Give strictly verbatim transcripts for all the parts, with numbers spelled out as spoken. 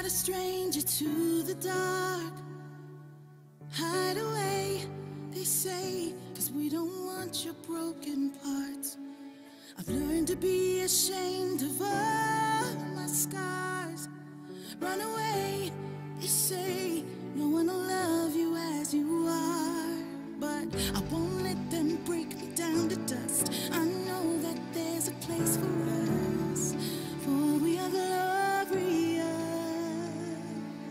a stranger to the dark. Hide away, they say, 'cause we don't want your broken parts. I've learned to be ashamed of all my scars. Run away, they say, no one will love you as you are. But I won't let them break me down to dust. I know that there's a place for us, for we are glorious.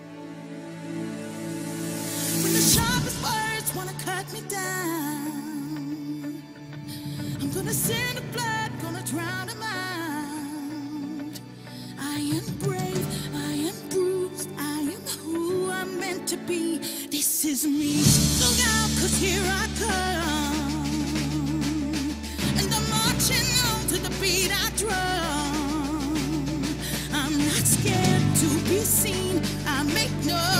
When the sharpest words wanna cut me down, I'm gonna send the blood, gonna drown them out. I am brave, I am bruised, I am who I'm meant to be. This is me. Look out, 'cause here I come, and I'm marching on to the beat I drum. I'm not scared to be seen, I make no